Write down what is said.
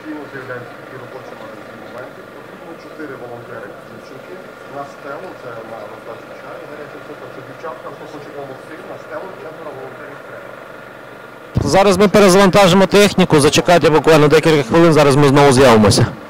Офіційно з'являються такі робочі магазинні моменти. Потрібно 4 волонтери, дівчинки. На стелу, це на роздачу чаю, гаряча цукор, це дівчатка, хто хоче допомогти, на стелу 4 волонтерів треба. Зараз ми перезавантажимо техніку, зачекайте буквально декілька хвилин, зараз ми знову з'явимося.